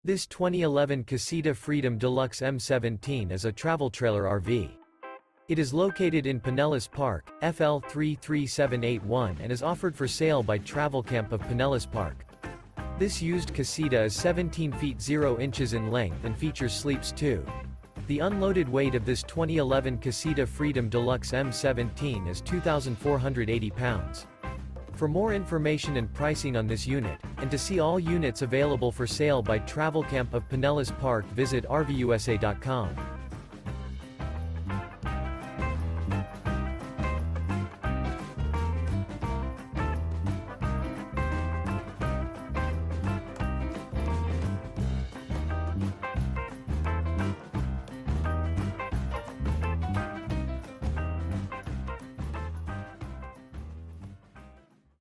This 2011 Casita Freedom Deluxe M-17 is a travel trailer RV. It is located in Pinellas Park, FL 33781 and is offered for sale by Travelcamp of Pinellas Park. This used casita is 17 feet 0 inches in length and features sleeps 2. The unloaded weight of this 2011 Casita Freedom Deluxe M-17 is 2,480 pounds. For more information and pricing on this unit, and to see all units available for sale by Travelcamp of Pinellas Park, visit RVUSA.com.